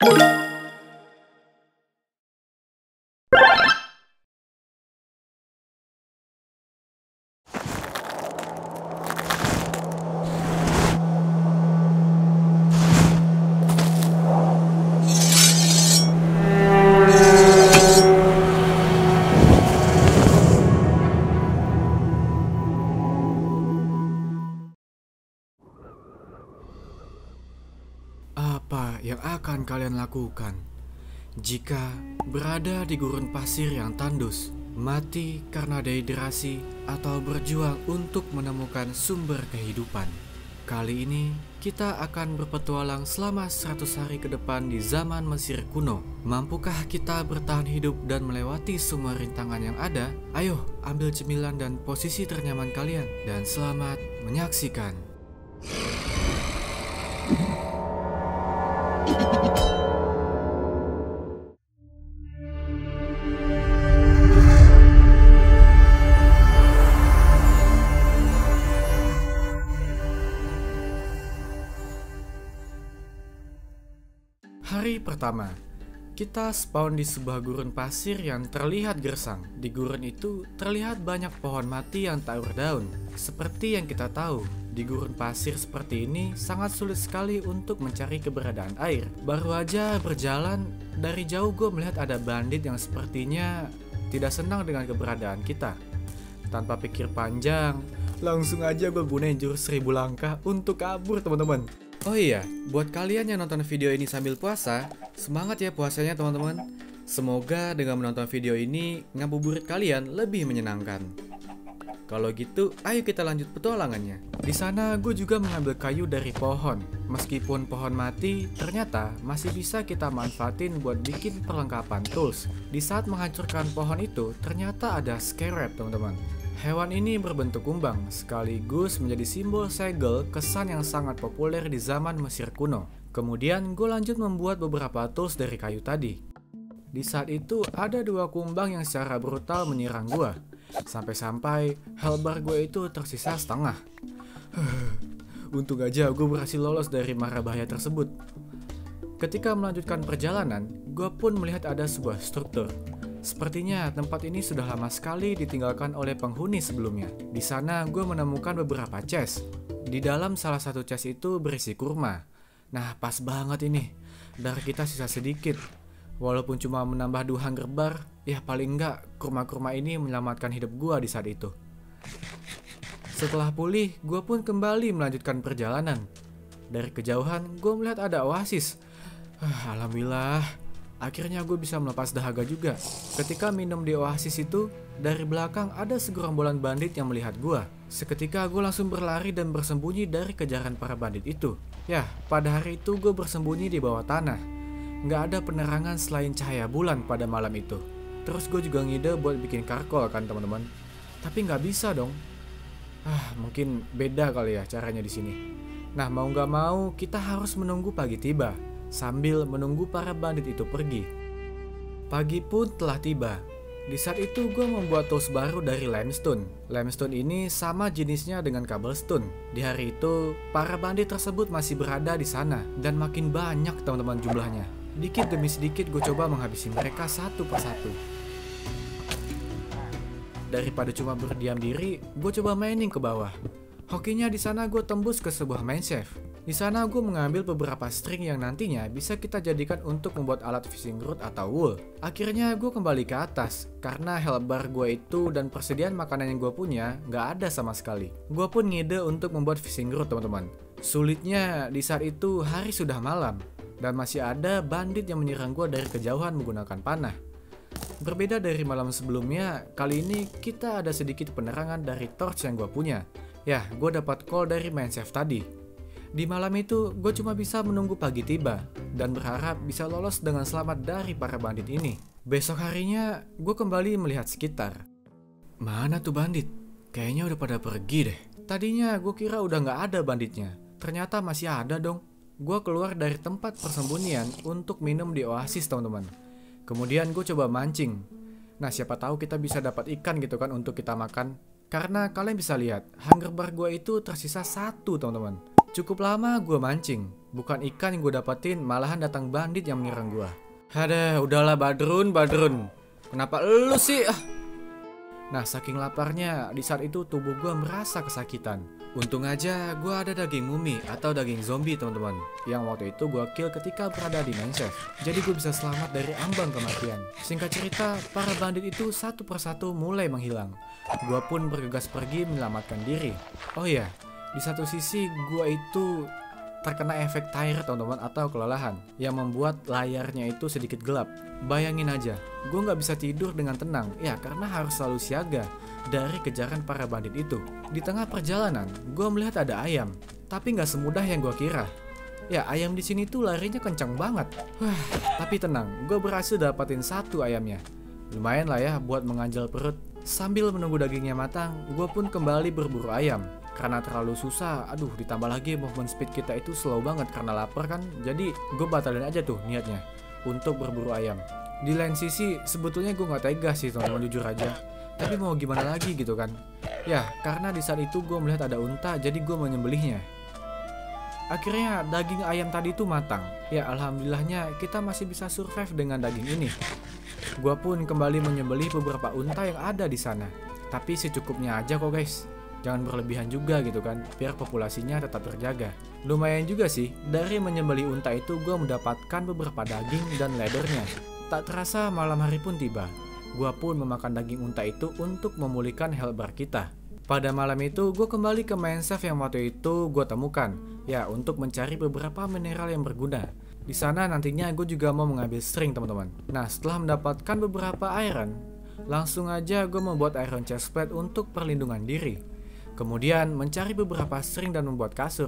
Apa yang akan kalian lakukan jika berada di gurun pasir yang tandus, mati karena dehidrasi, atau berjuang untuk menemukan sumber kehidupan? Kali ini kita akan berpetualang selama 100 hari ke depan di zaman Mesir kuno. Mampukah kita bertahan hidup dan melewati semua rintangan yang ada? Ayo, ambil cemilan dan posisi ternyaman kalian, dan selamat menyaksikan. Hari pertama, kita spawn di sebuah gurun pasir yang terlihat gersang. Di gurun itu terlihat banyak pohon mati yang tak berdaun. Seperti yang kita tahu, di gurun pasir seperti ini sangat sulit sekali untuk mencari keberadaan air. Baru aja berjalan, dari jauh gue melihat ada bandit yang sepertinya tidak senang dengan keberadaan kita. Tanpa pikir panjang, langsung aja gue gunain jurus 1000 langkah untuk kabur, teman-teman. Oh iya, buat kalian yang nonton video ini sambil puasa, semangat ya puasanya teman-teman. Semoga dengan menonton video ini, ngabuburit kalian lebih menyenangkan. Kalau gitu, ayo kita lanjut petualangannya. Di sana gue juga mengambil kayu dari pohon. Meskipun pohon mati, ternyata masih bisa kita manfaatin buat bikin perlengkapan tools. Di saat menghancurkan pohon itu, ternyata ada scarab, teman-teman. Hewan ini berbentuk kumbang, sekaligus menjadi simbol segel, kesan yang sangat populer di zaman Mesir kuno. Kemudian gue lanjut membuat beberapa tools dari kayu tadi. Di saat itu ada 2 kumbang yang secara brutal menyerang gue. Sampai-sampai health gue itu tersisa setengah. Untung aja gue berhasil lolos dari mara bahaya tersebut. Ketika melanjutkan perjalanan, gue pun melihat ada sebuah struktur. Sepertinya tempat ini sudah lama sekali ditinggalkan oleh penghuni sebelumnya. Di sana gue menemukan beberapa chest. Di dalam salah satu chest itu berisi kurma. Nah, pas banget ini. Darah kita sisa sedikit. Walaupun cuma menambah 2 hunger bar, ya paling enggak kurma-kurma ini menyelamatkan hidup gue di saat itu. Setelah pulih, gue pun kembali melanjutkan perjalanan. Dari kejauhan, gue melihat ada oasis. Alhamdulillah. Akhirnya gue bisa melepas dahaga juga. Ketika minum di oasis itu, dari belakang ada segerombolan bandit yang melihat gue. Seketika gue langsung berlari dan bersembunyi dari kejaran para bandit itu. Ya, pada hari itu gue bersembunyi di bawah tanah. Nggak ada penerangan selain cahaya bulan pada malam itu. Terus gue juga ngide buat bikin karkol kan teman-teman. Tapi nggak bisa dong. Mungkin beda kali ya caranya di sini. Nah, mau nggak mau kita harus menunggu pagi tiba, sambil menunggu para bandit itu pergi. Pagi pun telah tiba. Di saat itu gue membuat tools baru dari limestone. Limestone ini sama jenisnya dengan cobblestone. Di hari itu, para bandit tersebut masih berada di sana. Dan makin banyak teman-teman jumlahnya. Dikit demi sedikit gue coba menghabisi mereka satu persatu. Daripada cuma berdiam diri, gue coba mining ke bawah. Hokinya di sana gue tembus ke sebuah mine shaft. Di sana gue mengambil beberapa string yang nantinya bisa kita jadikan untuk membuat alat fishing rod atau wool. Akhirnya gue kembali ke atas, karena health bar gue itu dan persediaan makanan yang gue punya gak ada sama sekali. Gue pun ngide untuk membuat fishing rod teman-teman. Sulitnya di saat itu hari sudah malam, dan masih ada bandit yang menyerang gue dari kejauhan menggunakan panah. Berbeda dari malam sebelumnya, kali ini kita ada sedikit penerangan dari torch yang gue punya. Ya, gue dapat call dari mine shaft tadi. Di malam itu, gue cuma bisa menunggu pagi tiba, dan berharap bisa lolos dengan selamat dari para bandit ini. Besok harinya, gue kembali melihat sekitar. Mana tuh bandit? Kayaknya udah pada pergi deh. Tadinya gue kira udah gak ada banditnya. Ternyata masih ada dong. Gue keluar dari tempat persembunyian untuk minum di oasis teman-teman. Kemudian gue coba mancing. Nah, siapa tahu kita bisa dapat ikan gitu kan untuk kita makan. Karena kalian bisa lihat, hunger bar gue itu tersisa 1 teman-teman. Cukup lama gue mancing. Bukan ikan yang gue dapetin, malahan datang bandit yang menyerang gue. Aduh, udahlah Badrun. Kenapa lu sih? Nah, saking laparnya, di saat itu tubuh gue merasa kesakitan. Untung aja gue ada daging mumi atau daging zombie teman-teman, yang waktu itu gue kill ketika berada di Mineshaft. Jadi gue bisa selamat dari ambang kematian. Singkat cerita, para bandit itu satu persatu mulai menghilang. Gue pun bergegas pergi menyelamatkan diri. Oh ya, di satu sisi gue itu terkena efek tired teman-teman atau kelelahan yang membuat layarnya itu sedikit gelap. Bayangin aja, gue nggak bisa tidur dengan tenang ya karena harus selalu siaga dari kejaran para bandit itu. Di tengah perjalanan, gue melihat ada ayam, tapi nggak semudah yang gue kira. Ya, ayam di sini tuh larinya kencang banget. Tapi tenang, gue berhasil dapatin satu ayamnya. Lumayan lah ya buat menganjal perut. Sambil menunggu dagingnya matang, gue pun kembali berburu ayam. Karena terlalu susah, ditambah lagi movement speed kita itu slow banget karena lapar kan. Jadi gue batalin aja tuh niatnya untuk berburu ayam. Di lain sisi, sebetulnya gue gak tega sih teman-teman, jujur aja. Tapi mau gimana lagi gitu kan. Ya, karena di saat itu gue melihat ada unta, jadi gue menyembelihnya. Akhirnya daging ayam tadi itu matang. Ya, alhamdulillahnya kita masih bisa survive dengan daging ini. Gue pun kembali menyembelih beberapa unta yang ada di sana. Tapi secukupnya aja kok guys. Jangan berlebihan juga gitu kan, biar populasinya tetap terjaga. Lumayan juga sih, dari menyembelih unta itu gue mendapatkan beberapa daging dan leathernya. Tak terasa malam hari pun tiba. Gue pun memakan daging unta itu untuk memulihkan health bar kita. Pada malam itu gue kembali ke Mineshaft yang waktu itu gue temukan. Ya, untuk mencari beberapa mineral yang berguna. Di sana nantinya gue juga mau mengambil string teman-teman. Nah, setelah mendapatkan beberapa iron, langsung aja gue membuat iron chestplate untuk perlindungan diri. Kemudian mencari beberapa string dan membuat kasur.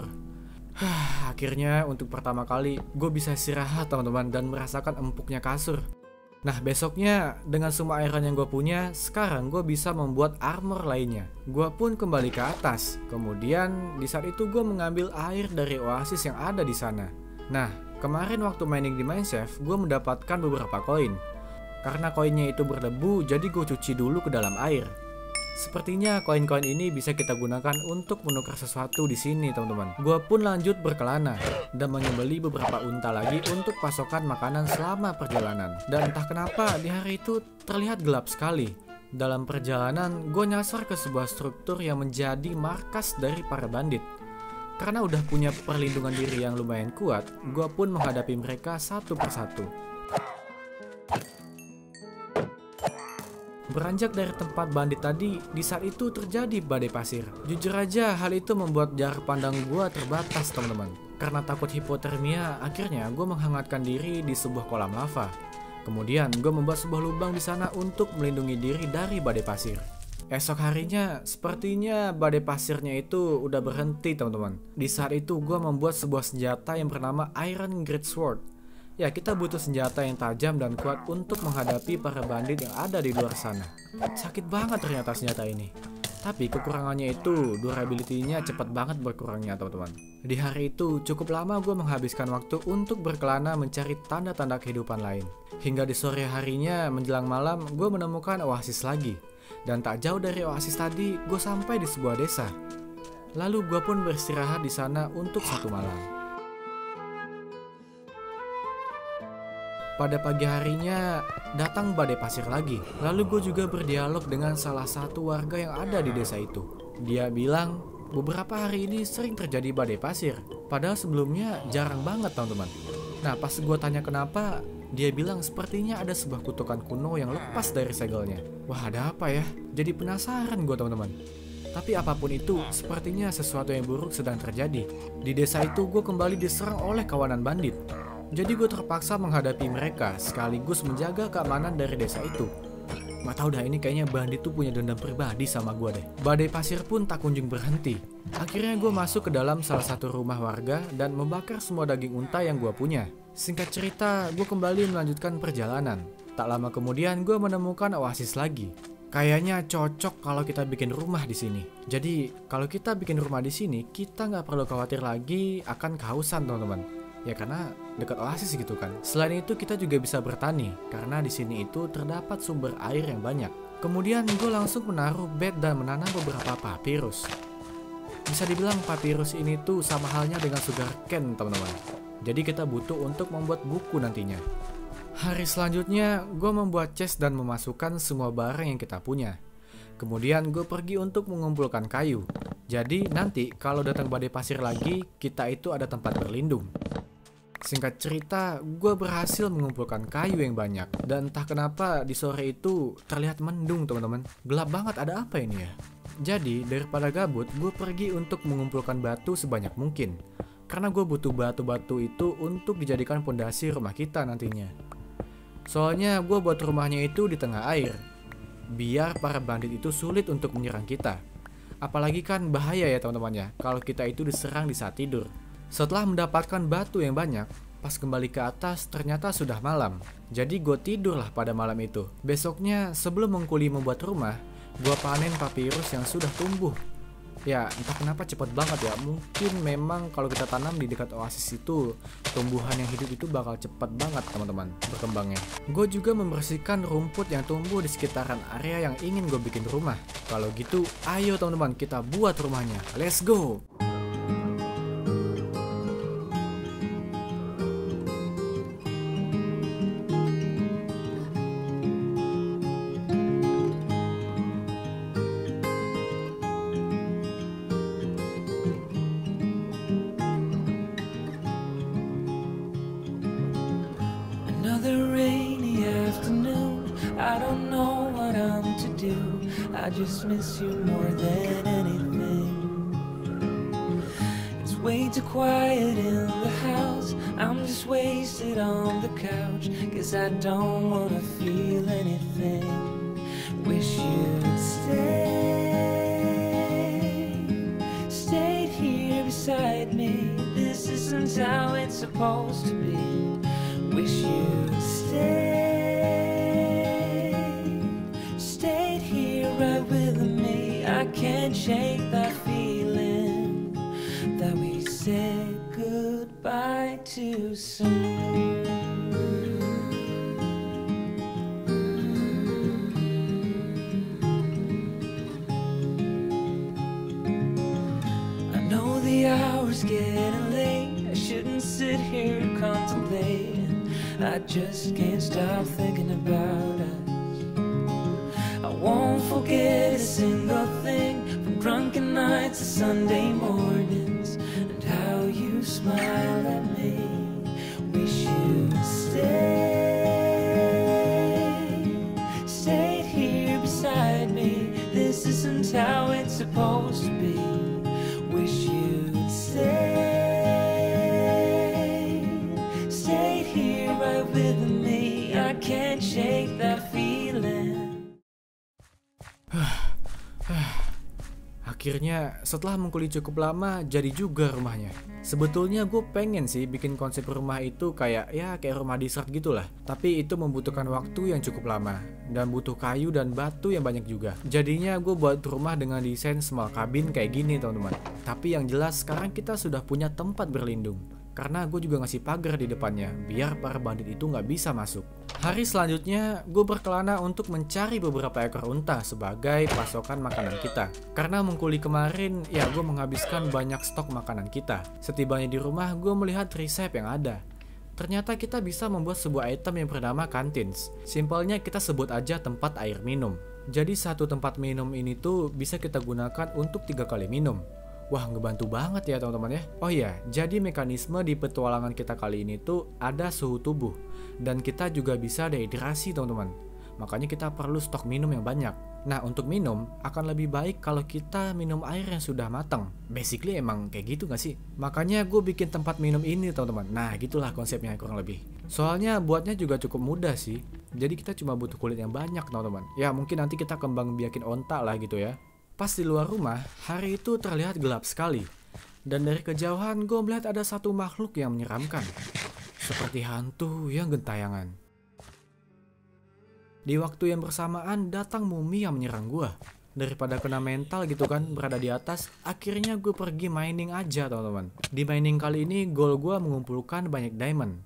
Akhirnya untuk pertama kali gue bisa istirahat teman-teman dan merasakan empuknya kasur. Nah, besoknya dengan semua iron yang gue punya, sekarang gue bisa membuat armor lainnya. Gue pun kembali ke atas. Kemudian di saat itu gue mengambil air dari oasis yang ada di sana. Nah, kemarin waktu mining di Mineshaft, gue mendapatkan beberapa koin. Karena koinnya itu berdebu, jadi gue cuci dulu ke dalam air. Sepertinya koin-koin ini bisa kita gunakan untuk menukar sesuatu di sini, teman-teman. Gua pun lanjut berkelana dan menyembeli beberapa unta lagi untuk pasokan makanan selama perjalanan. Dan entah kenapa di hari itu terlihat gelap sekali. Dalam perjalanan, gue nyasar ke sebuah struktur yang menjadi markas dari para bandit. Karena udah punya perlindungan diri yang lumayan kuat, gue pun menghadapi mereka satu persatu. Beranjak dari tempat bandit tadi, di saat itu terjadi badai pasir. Jujur aja, hal itu membuat jarak pandang gue terbatas, teman-teman. Karena takut hipotermia, akhirnya gue menghangatkan diri di sebuah kolam lava. Kemudian, gue membuat sebuah lubang di sana untuk melindungi diri dari badai pasir. Esok harinya, sepertinya badai pasirnya itu udah berhenti, teman-teman. Di saat itu, gue membuat sebuah senjata yang bernama Iron Great Sword. Ya, kita butuh senjata yang tajam dan kuat untuk menghadapi para bandit yang ada di luar sana. Sakit banget ternyata senjata ini. Tapi kekurangannya itu, durability-nya cepat banget berkurangnya, teman-teman. Di hari itu, cukup lama gue menghabiskan waktu untuk berkelana mencari tanda-tanda kehidupan lain. Hingga di sore harinya, menjelang malam, gue menemukan oasis lagi. Dan tak jauh dari oasis tadi, gue sampai di sebuah desa. Lalu gue pun beristirahat di sana untuk satu malam. Pada pagi harinya, datang badai pasir lagi. Lalu gue juga berdialog dengan salah satu warga yang ada di desa itu. Dia bilang, beberapa hari ini sering terjadi badai pasir. Padahal sebelumnya jarang banget, teman-teman. Nah, pas gue tanya kenapa, dia bilang sepertinya ada sebuah kutukan kuno yang lepas dari segelnya. Wah, ada apa ya? Jadi penasaran gue, teman-teman. Tapi apapun itu, sepertinya sesuatu yang buruk sedang terjadi. Di desa itu gue kembali diserang oleh kawanan bandit. Jadi gue terpaksa menghadapi mereka sekaligus menjaga keamanan dari desa itu. Gak tau dah, ini kayaknya bandit tuh punya dendam pribadi sama gue deh. Badai pasir pun tak kunjung berhenti. Akhirnya gue masuk ke dalam salah satu rumah warga dan membakar semua daging unta yang gue punya. Singkat cerita, gue kembali melanjutkan perjalanan. Tak lama kemudian gue menemukan oasis lagi. Kayaknya cocok kalau kita bikin rumah di sini. Jadi kalau kita bikin rumah di sini, kita nggak perlu khawatir lagi akan kehausan, teman-teman. Ya karena dekat oasis gitu kan. Selain itu kita juga bisa bertani karena di sini itu terdapat sumber air yang banyak. Kemudian gue langsung menaruh bed dan menanam beberapa papirus. Bisa dibilang papirus ini tuh sama halnya dengan sugarcane teman-teman. Jadi kita butuh untuk membuat buku nantinya. Hari selanjutnya, gue membuat chest dan memasukkan semua barang yang kita punya. Kemudian gue pergi untuk mengumpulkan kayu. Jadi nanti kalau datang badai pasir lagi, kita itu ada tempat berlindung. Singkat cerita, gue berhasil mengumpulkan kayu yang banyak. Dan entah kenapa di sore itu terlihat mendung teman-teman. Gelap banget, ada apa ini ya? Jadi daripada gabut, gue pergi untuk mengumpulkan batu sebanyak mungkin. Karena gue butuh batu-batu itu untuk dijadikan pondasi rumah kita nantinya. Soalnya gue buat rumahnya itu di tengah air. Biar para bandit itu sulit untuk menyerang kita. Apalagi kan bahaya ya teman-teman ya, kalau kita itu diserang di saat tidur. Setelah mendapatkan batu yang banyak, pas kembali ke atas ternyata sudah malam. Jadi gue tidurlah pada malam itu. Besoknya sebelum mengkuli membuat rumah, gue panen papirus yang sudah tumbuh. Ya entah kenapa cepat banget ya. Mungkin memang kalau kita tanam di dekat oasis itu, tumbuhan yang hidup itu bakal cepat banget teman-teman berkembangnya. Gue juga membersihkan rumput yang tumbuh di sekitaran area yang ingin gue bikin rumah. Kalau gitu ayo teman-teman kita buat rumahnya. Let's go! Another rainy afternoon, I don't know what I'm to do. I just miss you more than anything. It's way too quiet in the house, I'm just wasted on the couch, 'cause I don't wanna feel anything. Wish you'd stayed here beside me. This isn't how it's supposed to be. Wish you'd stayed here right with me. I can't shake that feeling that we said goodbye too soon. I know the hour's getting late, I shouldn't sit here contemplating. I just can't stop thinking about us. I won't forget a single thing, from drunken nights to Sunday mornings, and how you smile at me. Wish you'd stayed here beside me. This isn't how it's supposed to be. Wish you'd stayed here right with me. I can't shake that feeling. Akhirnya setelah mengkuli cukup lama jadi juga rumahnya. Sebetulnya gue pengen sih bikin konsep rumah itu kayak rumah dessert gitulah. Tapi itu membutuhkan waktu yang cukup lama dan butuh kayu dan batu yang banyak juga. Jadinya gue buat rumah dengan desain small cabin kayak gini teman-teman. Tapi yang jelas sekarang kita sudah punya tempat berlindung. Karena gue juga ngasih pagar di depannya, biar para bandit itu nggak bisa masuk. Hari selanjutnya, gue berkelana untuk mencari beberapa ekor unta sebagai pasokan makanan kita. Karena mengkuli kemarin, gue menghabiskan banyak stok makanan kita. Setibanya di rumah, gue melihat resep yang ada. Ternyata kita bisa membuat sebuah item yang bernama kantins. Simpelnya kita sebut aja tempat air minum. Jadi satu tempat minum ini tuh bisa kita gunakan untuk 3 kali minum. Wah, ngebantu banget ya teman-teman ya. Oh iya, jadi mekanisme di petualangan kita kali ini tuh ada suhu tubuh. Dan kita juga bisa dehidrasi teman-teman. Makanya kita perlu stok minum yang banyak. Nah, untuk minum akan lebih baik kalau kita minum air yang sudah matang. Basically emang kayak gitu gak sih? Makanya gue bikin tempat minum ini teman-teman. Nah, gitulah konsepnya kurang lebih. Soalnya buatnya juga cukup mudah sih. Jadi kita cuma butuh kulit yang banyak teman-teman. Ya mungkin nanti kita kembang biakin onta lah gitu ya. Pas di luar rumah, hari itu terlihat gelap sekali. Dan dari kejauhan gue melihat ada satu makhluk yang menyeramkan. Seperti hantu yang gentayangan. Di waktu yang bersamaan datang mumi yang menyerang gue. Daripada kena mental gitu kan berada di atas, akhirnya gue pergi mining aja teman-teman. Di mining kali ini goal gue mengumpulkan banyak diamond.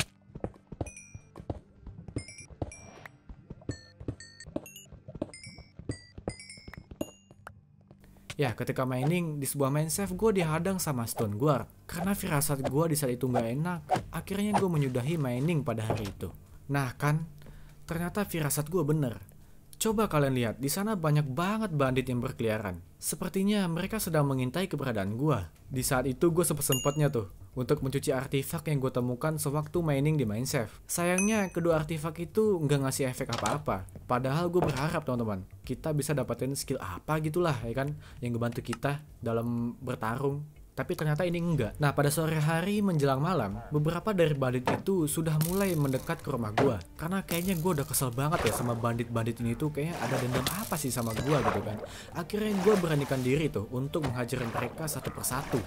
Ya, ketika mining di sebuah mine shaft, gue dihadang sama stone guard. Karena firasat gue di saat itu nggak enak, akhirnya gue menyudahi mining pada hari itu. Nah kan, ternyata firasat gue bener. Coba kalian lihat, di sana banyak banget bandit yang berkeliaran. Sepertinya mereka sedang mengintai keberadaan gue. Di saat itu gue sempet-sempetnya tuh untuk mencuci artefak yang gue temukan sewaktu mining di mine shaft. Sayangnya kedua artefak itu nggak ngasih efek apa-apa. Padahal gue berharap teman-teman, kita bisa dapetin skill apa gitulah ya kan, yang ngebantu kita dalam bertarung. Tapi ternyata ini enggak. Nah, pada sore hari menjelang malam, beberapa dari bandit itu sudah mulai mendekat ke rumah gua. Karena kayaknya gua udah kesel banget ya sama bandit-bandit ini tuh, kayaknya ada dendam apa sih sama gua gitu kan. Akhirnya gua beranikan diri tuh untuk menghajar mereka satu persatu.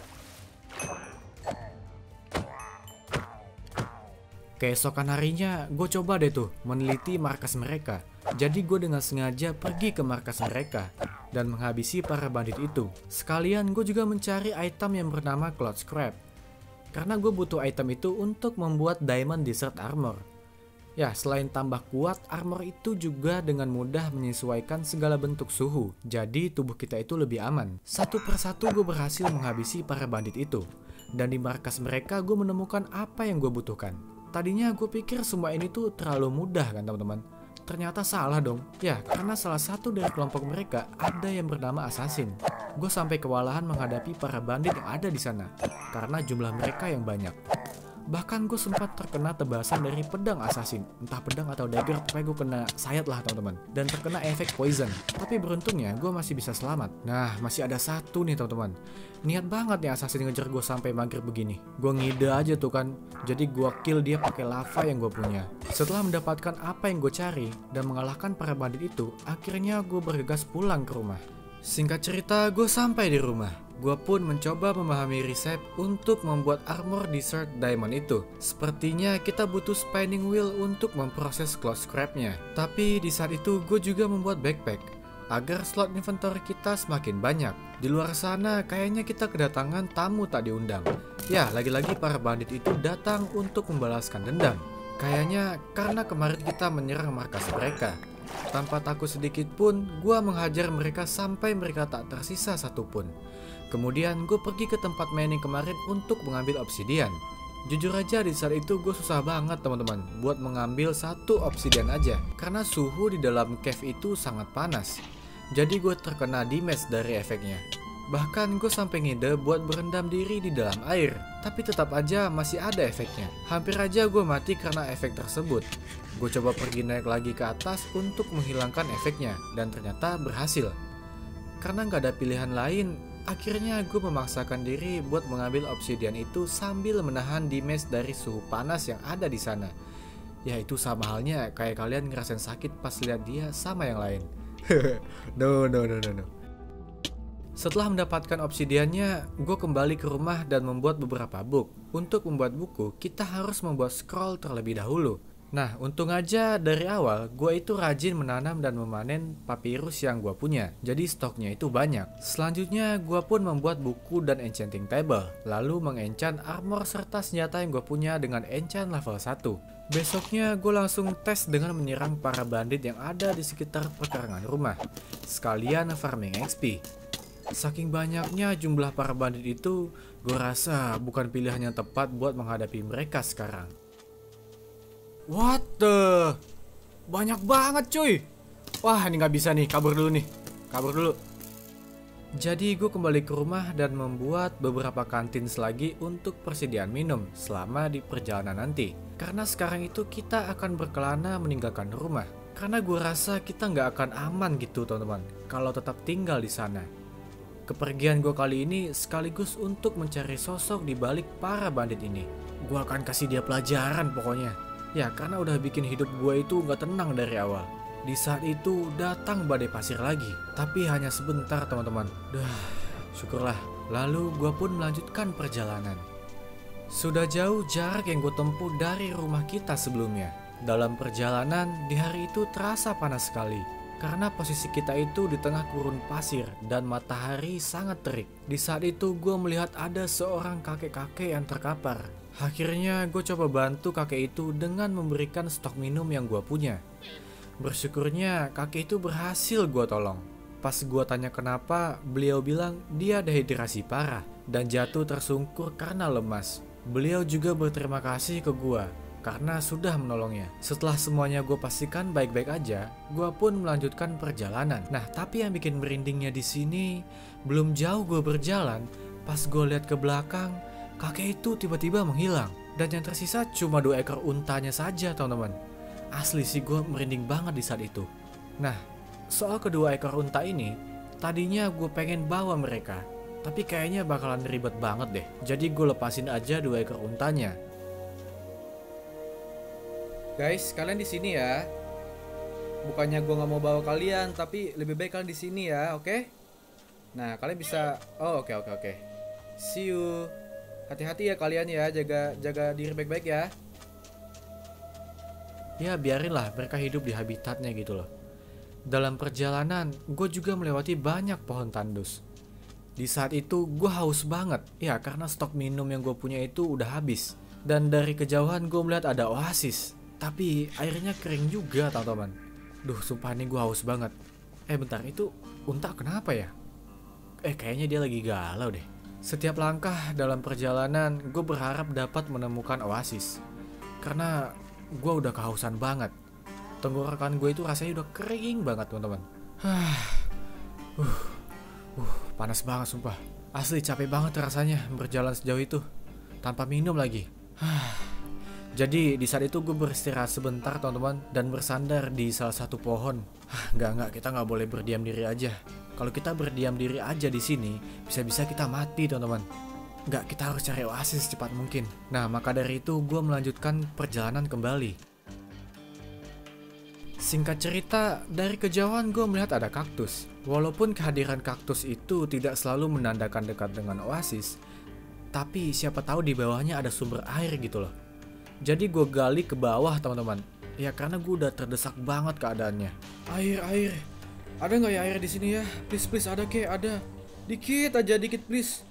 Keesokan harinya, gue coba deh tuh meneliti markas mereka. Jadi gue dengan sengaja pergi ke markas mereka dan menghabisi para bandit itu. Sekalian gue juga mencari item yang bernama Cloud Scrap. Karena gue butuh item itu untuk membuat Diamond Desert Armor. Ya, selain tambah kuat, armor itu juga dengan mudah menyesuaikan segala bentuk suhu. Jadi tubuh kita itu lebih aman. Satu persatu gue berhasil menghabisi para bandit itu. Dan di markas mereka gue menemukan apa yang gue butuhkan. Tadinya gue pikir semua ini tuh terlalu mudah kan teman-teman. Ternyata salah dong. Ya, karena salah satu dari kelompok mereka ada yang bernama Assassin. Gue sampai kewalahan menghadapi para bandit yang ada di sana karena jumlah mereka yang banyak. Bahkan gue sempat terkena tebasan dari pedang Assassin. Entah pedang atau dagger, pokoknya gue kena sayat lah teman-teman. Dan terkena efek poison. Tapi beruntungnya gue masih bisa selamat. Nah, masih ada satu nih teman-teman. Niat banget nih Assassin ngejar gue sampai maghrib begini. Gue ngide aja tuh kan. Jadi gue kill dia pakai lava yang gue punya. Setelah mendapatkan apa yang gue cari dan mengalahkan para bandit itu, akhirnya gue bergegas pulang ke rumah. Singkat cerita, gue sampai di rumah. Gue pun mencoba memahami resep untuk membuat armor Desert Diamond itu. Sepertinya kita butuh spinning wheel untuk memproses cloud scrapnya. Tapi di saat itu gue juga membuat backpack agar slot inventory kita semakin banyak. Di luar sana kayaknya kita kedatangan tamu tak diundang. Ya, lagi-lagi para bandit itu datang untuk membalaskan dendam. Kayaknya karena kemarin kita menyerang markas mereka. Tanpa takut sedikit pun, gue menghajar mereka sampai mereka tak tersisa satupun. Kemudian gue pergi ke tempat mining kemarin untuk mengambil obsidian. Jujur aja di saat itu gue susah banget teman-teman buat mengambil satu obsidian aja. Karena suhu di dalam cave itu sangat panas. Jadi gue terkena damage dari efeknya. Bahkan gue sampai ngide buat berendam diri di dalam air. Tapi tetap aja masih ada efeknya. Hampir aja gue mati karena efek tersebut. Gue coba pergi naik lagi ke atas untuk menghilangkan efeknya. Dan ternyata berhasil. Karena gak ada pilihan lain, akhirnya gue memaksakan diri buat mengambil obsidian itu sambil menahan damage dari suhu panas yang ada di sana. Ya itu sama halnya kayak kalian ngerasain sakit pas lihat dia sama yang lain. No. Setelah mendapatkan obsidiannya, gue kembali ke rumah dan membuat beberapa book. Untuk membuat buku, kita harus membuat scroll terlebih dahulu. Nah, untung aja dari awal gue itu rajin menanam dan memanen papyrus yang gue punya. Jadi stoknya itu banyak. Selanjutnya gue pun membuat buku dan enchanting table. Lalu mengenchant armor serta senjata yang gue punya dengan enchant level 1. Besoknya gue langsung tes dengan menyerang para bandit yang ada di sekitar perkarangan rumah. Sekalian farming XP. Saking banyaknya jumlah para bandit itu, gue rasa bukan pilihan yang tepat buat menghadapi mereka sekarang. What the? Banyak banget cuy. Wah ini gak bisa nih, kabur dulu. Jadi gue kembali ke rumah dan membuat beberapa kantin lagi untuk persediaan minum selama di perjalanan nanti. Karena sekarang itu kita akan berkelana meninggalkan rumah. Karena gue rasa kita gak akan aman gitu teman-teman kalau tetap tinggal di sana. Kepergian gue kali ini sekaligus untuk mencari sosok di balik para bandit ini. Gue akan kasih dia pelajaran pokoknya. Ya karena udah bikin hidup gue itu gak tenang dari awal. Di saat itu datang badai pasir lagi. Tapi hanya sebentar teman-teman. Syukurlah. Lalu gue pun melanjutkan perjalanan. Sudah jauh jarak yang gue tempuh dari rumah kita sebelumnya. Dalam perjalanan di hari itu terasa panas sekali. Karena posisi kita itu di tengah gurun pasir dan matahari sangat terik. Di saat itu gue melihat ada seorang kakek-kakek yang terkapar. Akhirnya gue coba bantu kakek itu dengan memberikan stok minum yang gue punya. Bersyukurnya kakek itu berhasil gue tolong. Pas gua tanya kenapa, beliau bilang dia dehidrasi parah dan jatuh tersungkur karena lemas. Beliau juga berterima kasih ke gua karena sudah menolongnya. Setelah semuanya gue pastikan baik-baik aja, gue pun melanjutkan perjalanan. Nah, tapi yang bikin merindingnya di sini, belum jauh gue berjalan, pas gue lihat ke belakang, kakek itu tiba-tiba menghilang. Dan yang tersisa cuma 2 ekor untanya saja, teman-teman. Asli sih gue merinding banget di saat itu. Nah, soal kedua ekor unta ini, tadinya gue pengen bawa mereka, tapi kayaknya bakalan ribet banget deh. Jadi gue lepasin aja 2 ekor untanya. Guys, kalian di sini ya. Bukannya gue nggak mau bawa kalian, tapi lebih baik kalian di sini ya, oke? Nah, kalian bisa. Oh, oke. See you. Hati-hati ya kalian ya, jaga diri baik-baik ya. Ya, biarinlah mereka hidup di habitatnya gitu loh. Dalam perjalanan, gue juga melewati banyak pohon tandus. Di saat itu, gue haus banget. Ya, karena stok minum yang gue punya itu udah habis. Dan dari kejauhan gue melihat ada oasis. Tapi airnya kering juga, teman-teman. Duh, sumpah nih gue haus banget. Bentar, itu unta kenapa ya? Kayaknya dia lagi galau deh. Setiap langkah dalam perjalanan, gue berharap dapat menemukan oasis. Karena gue udah kehausan banget. Tenggorokan gue itu rasanya udah kering banget, teman-teman. Panas banget sumpah. Asli capek banget rasanya berjalan sejauh itu tanpa minum lagi. Jadi di saat itu gue beristirahat sebentar, teman-teman, dan bersandar di salah satu pohon. Enggak, kita nggak boleh berdiam diri aja. Kalau kita berdiam diri aja di sini, bisa-bisa kita mati, teman-teman. Enggak, kita harus cari oasis secepat mungkin. Nah, maka dari itu gue melanjutkan perjalanan kembali. Singkat cerita, dari kejauhan gue melihat ada kaktus. Walaupun kehadiran kaktus itu tidak selalu menandakan dekat dengan oasis, tapi siapa tahu di bawahnya ada sumber air gitu loh. Jadi gue gali ke bawah, teman-teman. Ya karena gue udah terdesak banget keadaannya. Air. Ada nggak ya air di sini ya? Please ada ada. Dikit aja, please.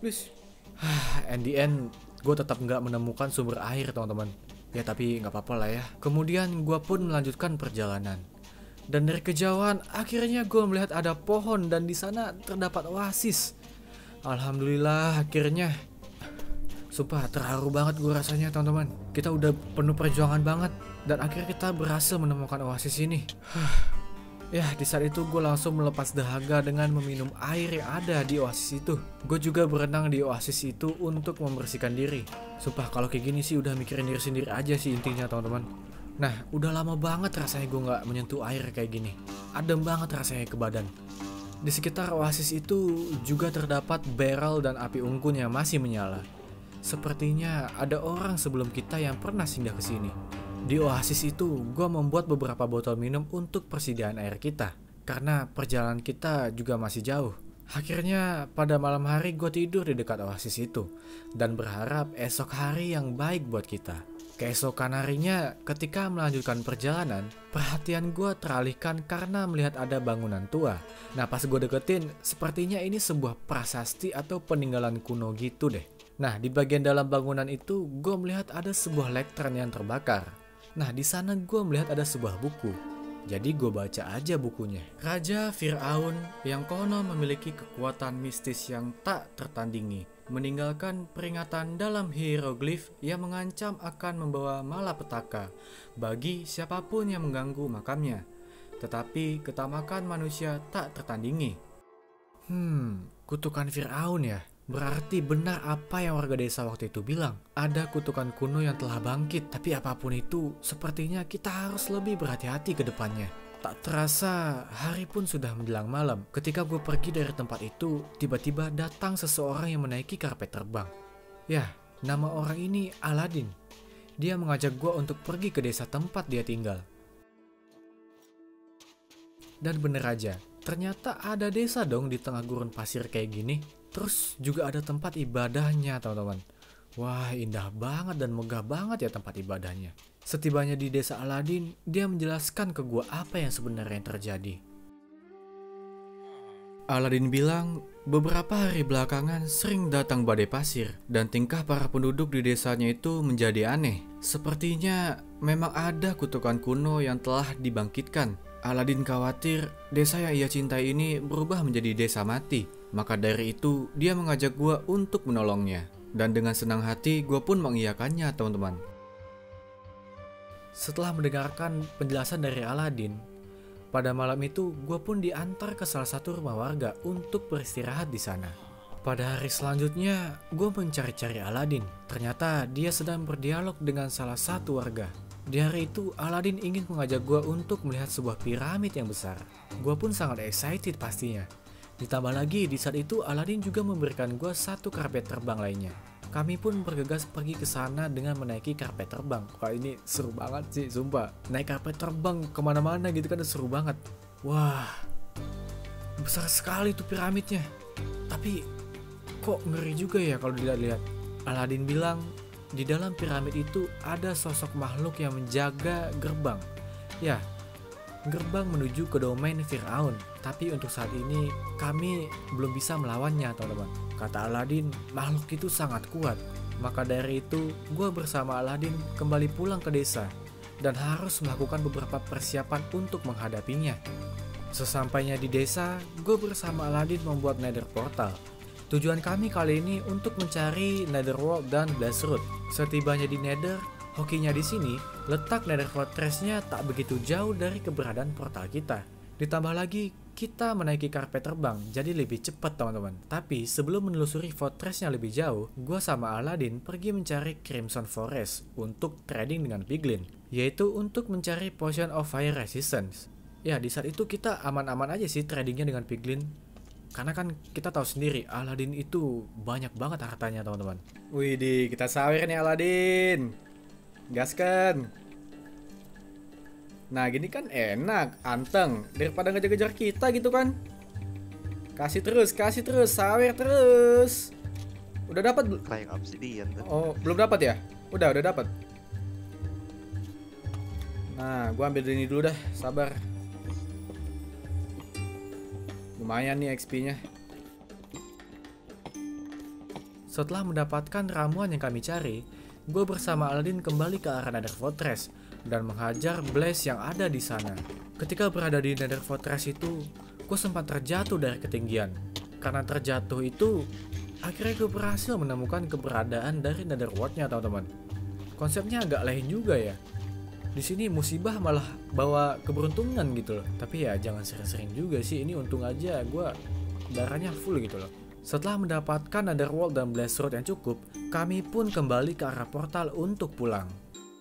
And the end, gue tetap nggak menemukan sumber air, teman-teman. Ya tapi nggak apa-apa lah ya. Kemudian gue pun melanjutkan perjalanan. Dan dari kejauhan, akhirnya gue melihat ada pohon dan di sana terdapat oasis. Alhamdulillah, akhirnya. Sumpah terharu banget gue rasanya, teman-teman. Kita udah penuh perjuangan banget dan akhirnya kita berhasil menemukan oasis ini. Ya, di saat itu gue langsung melepas dahaga dengan meminum air yang ada di oasis itu. Gue juga berenang di oasis itu untuk membersihkan diri. Sumpah kalau kayak gini sih udah mikirin diri sendiri aja sih intinya, teman-teman. Nah, udah lama banget rasanya gue gak menyentuh air kayak gini. Adem banget rasanya ke badan. Di sekitar oasis itu juga terdapat barrel dan api unggun yang masih menyala. Sepertinya ada orang sebelum kita yang pernah singgah ke sini. Di oasis itu, gue membuat beberapa botol minum untuk persediaan air kita. Karena perjalanan kita juga masih jauh. Akhirnya, pada malam hari gue tidur di dekat oasis itu. Dan berharap esok hari yang baik buat kita. Keesokan harinya, ketika melanjutkan perjalanan, perhatian gue teralihkan karena melihat ada bangunan tua. Nah, pas gue deketin, sepertinya ini sebuah prasasti atau peninggalan kuno gitu deh. Nah, di bagian dalam bangunan itu, gue melihat ada sebuah lektren yang terbakar. Nah, di sana gue melihat ada sebuah buku. Jadi gue baca aja bukunya. Raja Fir'aun yang konon memiliki kekuatan mistis yang tak tertandingi, meninggalkan peringatan dalam hieroglif yang mengancam akan membawa malapetaka bagi siapapun yang mengganggu makamnya. Tetapi ketamakan manusia tak tertandingi. Kutukan Fir'aun ya? Berarti benar apa yang warga desa waktu itu bilang. Ada kutukan kuno yang telah bangkit. Tapi apapun itu, sepertinya kita harus lebih berhati-hati ke depannya. Tak terasa, hari pun sudah menjelang malam. Ketika gue pergi dari tempat itu, tiba-tiba datang seseorang yang menaiki karpet terbang. Ya, nama orang ini Aladin. Dia mengajak gue untuk pergi ke desa tempat dia tinggal. Dan bener aja, ternyata ada desa dong di tengah gurun pasir kayak gini. Terus juga ada tempat ibadahnya, teman-teman. Wah, indah banget dan megah banget ya tempat ibadahnya. Setibanya di desa Aladin, dia menjelaskan ke gua apa yang sebenarnya terjadi. Aladin bilang, beberapa hari belakangan sering datang badai pasir dan tingkah para penduduk di desanya itu menjadi aneh. Sepertinya memang ada kutukan kuno yang telah dibangkitkan. Aladin khawatir desa yang ia cintai ini berubah menjadi desa mati. Maka dari itu dia mengajak gue untuk menolongnya. Dan dengan senang hati gue pun mengiyakannya teman-teman. Setelah mendengarkan penjelasan dari Aladin, pada malam itu gue pun diantar ke salah satu rumah warga untuk beristirahat di sana. Pada hari selanjutnya gue mencari-cari Aladin. Ternyata dia sedang berdialog dengan salah satu warga. Di hari itu, Aladin ingin mengajak gue untuk melihat sebuah piramid yang besar. Gue pun sangat excited pastinya. Ditambah lagi, di saat itu Aladin juga memberikan gue satu karpet terbang lainnya. Kami pun bergegas pergi ke sana dengan menaiki karpet terbang. Wah, ini seru banget sih, sumpah. Naik karpet terbang kemana-mana gitu kan seru banget. Wah, besar sekali tuh piramidnya. Tapi, kok ngeri juga ya kalau dilihat-lihat. Aladin bilang, di dalam piramid itu ada sosok makhluk yang menjaga gerbang. Ya, gerbang menuju ke domain Firaun. Tapi untuk saat ini kami belum bisa melawannya teman-teman. Kata Aladin, makhluk itu sangat kuat. Maka dari itu gue bersama Aladin kembali pulang ke desa dan harus melakukan beberapa persiapan untuk menghadapinya. Sesampainya di desa, gue bersama Aladin membuat nether portal. Tujuan kami kali ini untuk mencari Netherworld dan Blazeroot. Setibanya di Nether, hokinya di sini, letak Nether Fortress-nya tak begitu jauh dari keberadaan portal kita. Ditambah lagi, kita menaiki karpet terbang, jadi lebih cepat teman-teman. Tapi sebelum menelusuri fortress-nya lebih jauh, gue sama Aladin pergi mencari Crimson Forest untuk trading dengan Piglin, yaitu untuk mencari Potion of Fire Resistance. Ya, di saat itu kita aman-aman aja sih tradingnya dengan Piglin. Karena kan kita tahu sendiri Aladin itu banyak banget hartanya teman-teman. Widih, kita sawer nih Aladin. Gaskan. Nah gini kan enak, anteng. Daripada ngejar-ngejar kita gitu kan. Kasih terus, sawer terus. Udah dapat belum? Kayak obsidian tuh. Oh, belum dapat ya? Udah dapat. Nah, gua ambil ini dulu dah, sabar. Lumayan nih XP-nya. Setelah mendapatkan ramuan yang kami cari, gue bersama Aladin kembali ke arah Nether Fortress dan menghajar Blaze yang ada di sana. Ketika berada di Nether Fortress itu, gue sempat terjatuh dari ketinggian. Karena terjatuh itu, akhirnya gue berhasil menemukan keberadaan dari Netherworld-nya teman-teman. Konsepnya agak lain juga ya. Di sini musibah malah bawa keberuntungan gitu loh. Tapi ya jangan sering-sering juga sih. Ini untung aja gue darahnya full gitu loh. Setelah mendapatkan Netherworld dan Blazeroot yang cukup, kami pun kembali ke arah portal untuk pulang.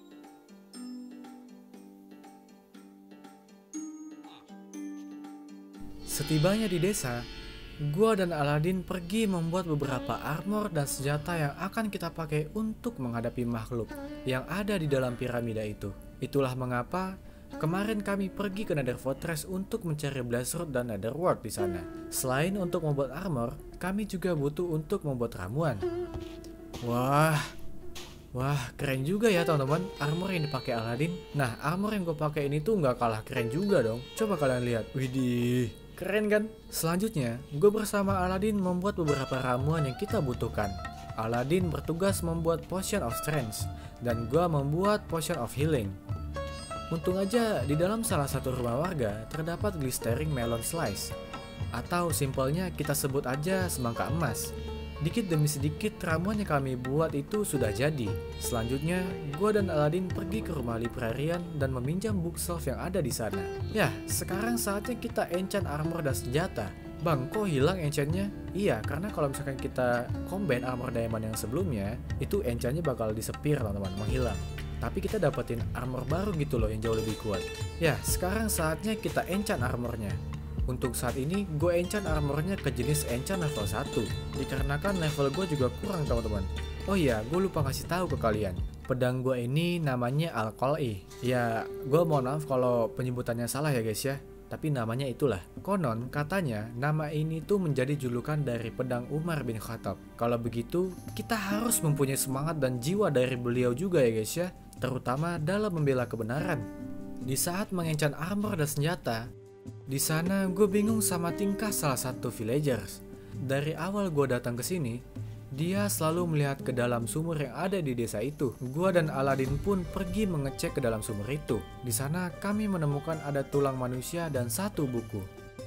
Setibanya di desa, gue dan Aladin pergi membuat beberapa armor dan senjata yang akan kita pakai untuk menghadapi makhluk yang ada di dalam piramida itu. Itulah mengapa kemarin kami pergi ke Nether Fortress untuk mencari Blazeroot dan Netherworld di sana. Selain untuk membuat armor, kami juga butuh untuk membuat ramuan. Wah, keren juga ya teman-teman armor yang dipakai Aladin. Nah, armor yang gue pakai ini tuh nggak kalah keren juga dong. Coba kalian lihat, widih, keren kan? Selanjutnya, gue bersama Aladin membuat beberapa ramuan yang kita butuhkan. Aladin bertugas membuat Potion of Strength dan gue membuat Potion of Healing. Untung aja di dalam salah satu rumah warga terdapat Glistering Melon Slice, atau simpelnya kita sebut aja semangka emas. Dikit demi sedikit ramuan yang kami buat itu sudah jadi. Selanjutnya, gue dan Aladin pergi ke rumah librarian dan meminjam bookshelf yang ada di sana. Ya, sekarang saatnya kita enchant armor dan senjata. Bang, kok hilang enchantnya? Iya, karena kalau misalkan kita combine armor diamond yang sebelumnya, itu enchantnya bakal disepir teman-teman, menghilang. Tapi kita dapetin armor baru gitu loh yang jauh lebih kuat. Ya, sekarang saatnya kita enchant armornya. Untuk saat ini, gue enchant armornya ke jenis enchant level 1. Dikarenakan level gue juga kurang teman-teman. Oh iya, gue lupa ngasih tahu ke kalian. Pedang gue ini namanya Al-Qal'i. Ya, gue mohon maaf kalau penyebutannya salah ya guys ya. Tapi namanya itulah. Konon katanya nama ini tuh menjadi julukan dari pedang Umar bin Khattab. Kalau begitu, kita harus mempunyai semangat dan jiwa dari beliau juga ya guys ya. Terutama dalam membela kebenaran. Di saat mengencan armor dan senjata, di sana gue bingung sama tingkah salah satu villagers. Dari awal gue datang ke sini, Dia selalu melihat ke dalam sumur yang ada di desa itu. Gua dan Aladin pun pergi mengecek ke dalam sumur itu. Di sana kami menemukan ada tulang manusia dan satu buku.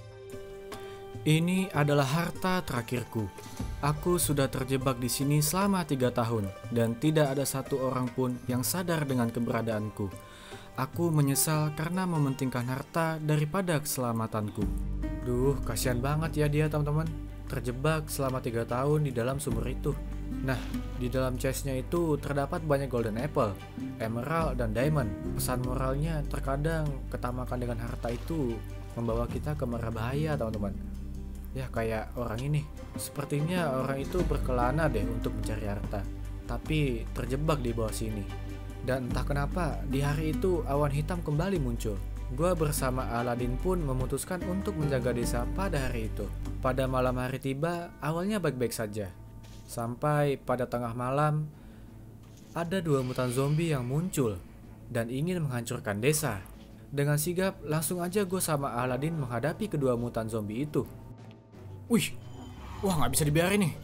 Ini adalah harta terakhirku. Aku sudah terjebak di sini selama 3 tahun dan tidak ada satu orang pun yang sadar dengan keberadaanku. Aku menyesal karena mementingkan harta daripada keselamatanku. Duh, kasihan banget ya dia teman-teman. Terjebak selama 3 tahun di dalam sumur itu. Nah, di dalam chestnya itu terdapat banyak golden apple, emerald, dan diamond. Pesan moralnya terkadang ketamakan dengan harta itu membawa kita ke marah bahaya teman-teman. Ya kayak orang ini. Sepertinya orang itu berkelana deh untuk mencari harta, tapi terjebak di bawah sini. Dan entah kenapa di hari itu awan hitam kembali muncul. Gua bersama Aladin pun memutuskan untuk menjaga desa pada hari itu. Pada malam hari tiba, awalnya baik-baik saja. Sampai pada tengah malam, ada 2 mutan zombie yang muncul dan ingin menghancurkan desa. Dengan sigap, langsung aja gue sama Aladin menghadapi kedua mutan zombie itu. Wih, wah nggak bisa dibiarin nih.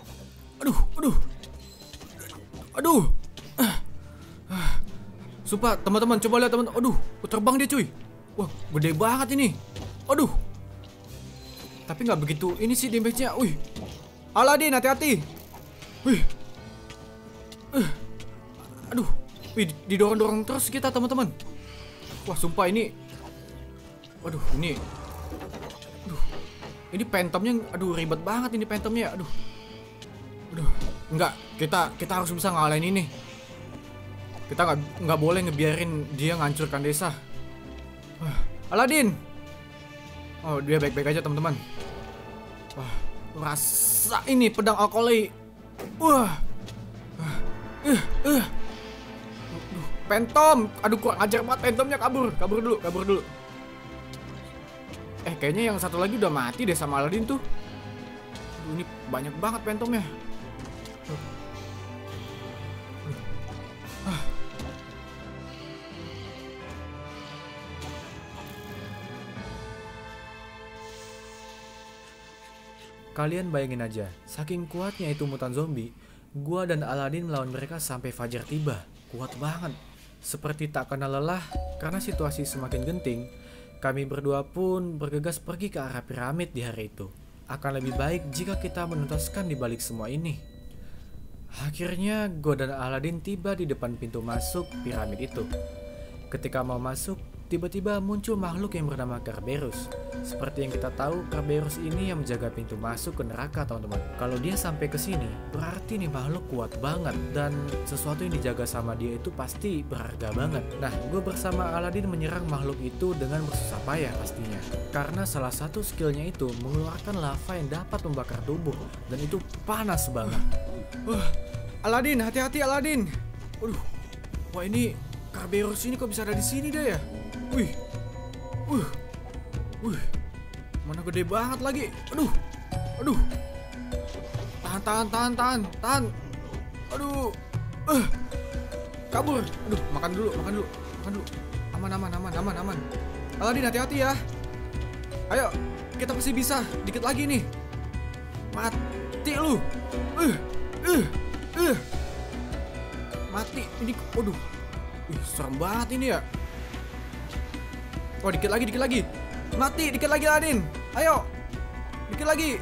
Aduh. Sumpah teman-teman, coba lihat teman. Aduh, terbang dia cuy. Wah, gede banget ini. Aduh. Tapi nggak begitu ini sih damage-nya. Wih. Aladin, hati-hati. Wih. Aduh. Wih, didorong-dorong terus kita teman-teman. Wah, sumpah ini. Waduh, ini. Aduh. Ini phantomnya, aduh ribet banget ini phantomnya. Aduh. Enggak, kita harus bisa ngalahin ini. Kita nggak boleh ngebiarin dia ngancurkan desa. Aladin. Oh, dia baik-baik aja teman-teman. Wah, rasa ini pedang alkali. Wah. Phantom. Aduh, kurang ajar banget phantomnya. Kabur dulu. Kayaknya yang satu lagi udah mati deh sama Aladin tuh. Aduh, ini banyak banget phantomnya. Kalian bayangin aja, saking kuatnya itu mutan zombie, gua dan Aladin melawan mereka sampai fajar tiba. Kuat banget. Seperti tak kenal lelah, karena situasi semakin genting, kami berdua pun bergegas pergi ke arah piramid di hari itu. Akan lebih baik jika kita menuntaskan di balik semua ini. Akhirnya, gua dan Aladin tiba di depan pintu masuk piramid itu. Ketika mau masuk, tiba-tiba muncul makhluk yang bernama Kerberos. Seperti yang kita tahu, Kerberos ini yang menjaga pintu masuk ke neraka, teman-teman. Kalau dia sampai ke sini, berarti nih makhluk kuat banget dan sesuatu yang dijaga sama dia itu pasti berharga banget. Nah, gue bersama Aladin menyerang makhluk itu dengan bersusah payah pastinya. Karena salah satu skillnya itu mengeluarkan lava yang dapat membakar tubuh dan itu panas banget. Aladin, hati-hati Aladin. Wah ini Kerberos ini kok bisa ada di sini dah ya? Wih, mana gede banget lagi. Aduh, tahan. Aduh, kabur. Aduh, makan dulu. Aman. Aladin, hati-hati ya. Ayo, kita pasti bisa. Dikit lagi nih. Mati lu. Mati. Ini, aduh. Serem banget ini ya. Oh, dikit lagi. Mati, dikit lagi Aladin. Ayo. Dikit lagi.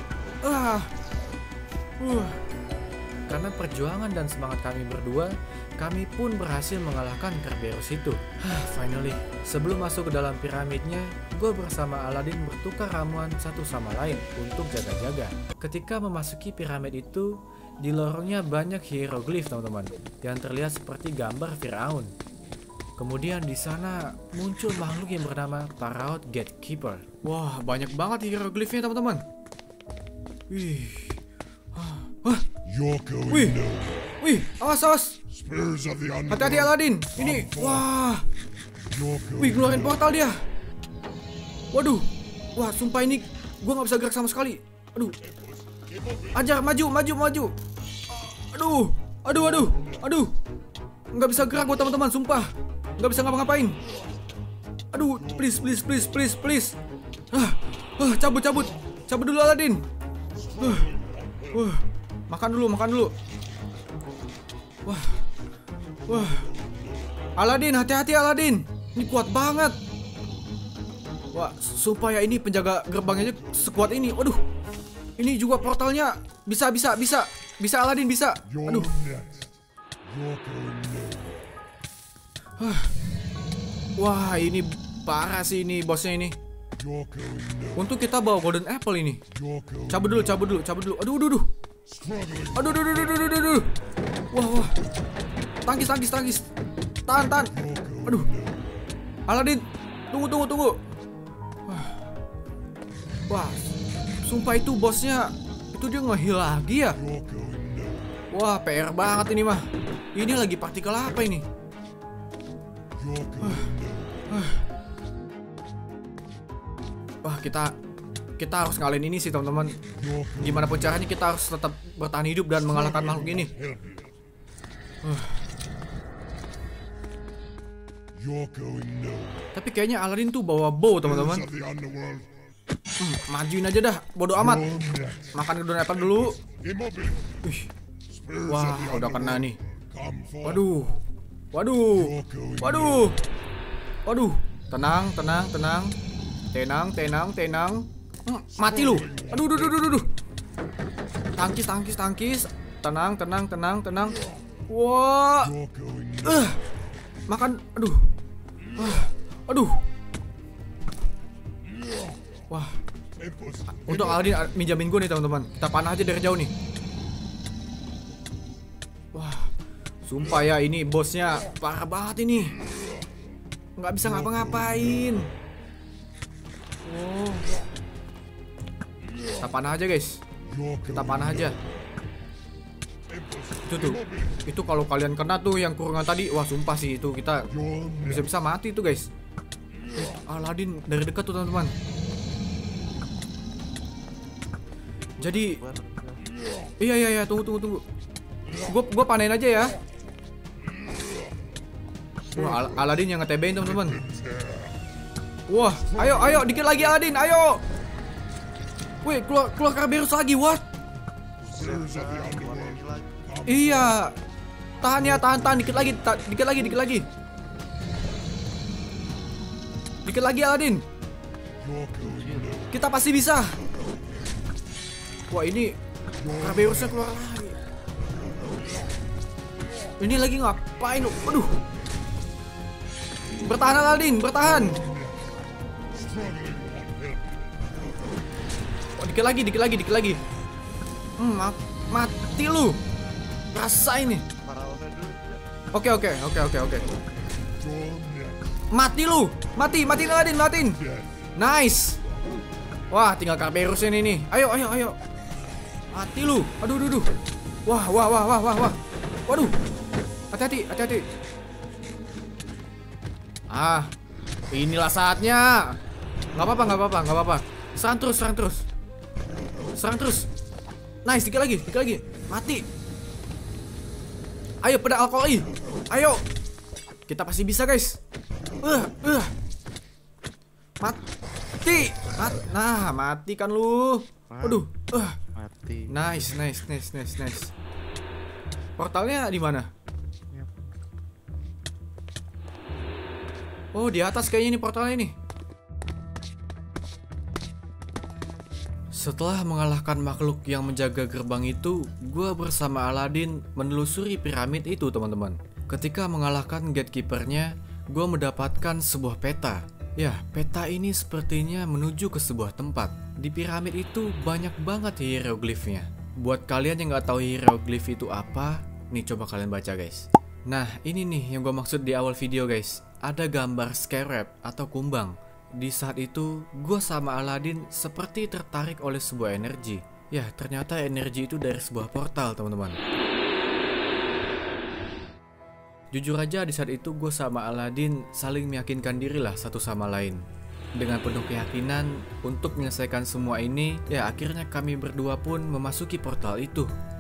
Karena perjuangan dan semangat kami berdua, kami pun berhasil mengalahkan Kerberos itu. Finally. Sebelum masuk ke dalam piramidnya, gue bersama Aladin bertukar ramuan satu sama lain untuk jaga-jaga. Ketika memasuki piramid itu, di lorongnya banyak hieroglif teman-teman, yang terlihat seperti gambar Firaun. Kemudian di sana muncul makhluk yang bernama Paraud Gatekeeper. Wah, banyak banget hieroglifnya teman-teman. Wih, awas. Hati-hati Aladin. Ini, wah. Wih, keluarin portal dia. Waduh, wah sumpah ini gue nggak bisa gerak sama sekali. Aduh, ajar maju. Aduh. Nggak bisa gerak gue teman-teman, sumpah. Nggak bisa ngapa-ngapain. Aduh, please. Cabut dulu Aladin. Makan dulu. Wah. Aladin, hati-hati Aladin. Ini kuat banget. Wah, supaya ini penjaga gerbangnya sekuat ini. Waduh. Ini juga portalnya bisa Aladin bisa. Aduh. Wah, ini parah sih ini bosnya ini. Untuk kita bawa golden apple ini. Cabut dulu. Aduh. Wah. Tangkis. Tahan. Aduh. Aladin, tunggu. Wah. Sumpah itu bosnya itu dia nge-heal lagi ya. Wah, PR banget ini mah. Ini lagi partikel apa ini? Wah, kita harus ngalahin ini sih teman-teman. Gimana pun caranya kita harus tetap bertahan hidup dan mengalahkan makhluk ini. Tapi kayaknya Aladin tuh bawa bow teman-teman. Majuin aja dah, bodo amat. Makan golden apple dulu. Wah, udah kena nih. Waduh. Tenang. Mati lu. Aduh. Tangkis. Tenang. Wah. Makan. Aduh. Wah. Untuk Aladin minjamin gue nih teman-teman. Kita panah aja dari jauh nih. Wah. Sumpah ya ini bosnya parah banget ini. Nggak bisa ngapa-ngapain. Oh. Kita panah aja guys. Itu kalau kalian kena tuh yang kurungan tadi, wah sumpah sih itu kita bisa mati tuh guys. Aladin dari dekat tuh teman-teman. Jadi iya tunggu. Gua panen aja ya. Wah, Aladin yang nge-TB-in teman-teman. Wah, ayo dikit lagi Aladin, ayo. Wih, keluar Kerberos lagi, what? Iya. Tahan dikit lagi. Dikit lagi Aladin. Kita pasti bisa. Wah, ini Kerberosnya keluar lagi. Ini lagi ngapain lu? Aduh. Bertahan Aladin, bertahan. Oh, dikit lagi. Mati lu. Rasain nih. Oke. Mati lu. Matiin Aladin. Nice. Wah, tinggal Kerberosnya nih. Ayo. Mati lu. Aduh. Wah. Waduh. Hati-hati. Ah, inilah saatnya. Nggak apa-apa. Serang terus. Nice, dikit lagi. Mati. Ayo, pedang alkohol. Ayo. Kita pasti bisa, guys. Mati. Nah, mati kan lu. Waduh. Mati. Nice. Portalnya di mana? Oh, di atas kayaknya ini portalnya ini. Setelah mengalahkan makhluk yang menjaga gerbang itu, gua bersama Aladin menelusuri piramid itu, teman-teman. Ketika mengalahkan gatekeepernya, gua mendapatkan sebuah peta. Ya, peta ini sepertinya menuju ke sebuah tempat. Di piramid itu banyak banget hieroglifnya. Buat kalian yang nggak tahu hieroglif itu apa, nih coba kalian baca, guys. Nah, ini nih yang gue maksud di awal video, guys. Ada gambar scarab atau kumbang. Di saat itu, gue sama Aladin seperti tertarik oleh sebuah energi. Ya, ternyata energi itu dari sebuah portal, teman-teman. Jujur aja di saat itu gue sama Aladin saling meyakinkan diri lah satu sama lain. Dengan penuh keyakinan untuk menyelesaikan semua ini, ya akhirnya kami berdua pun memasuki portal itu.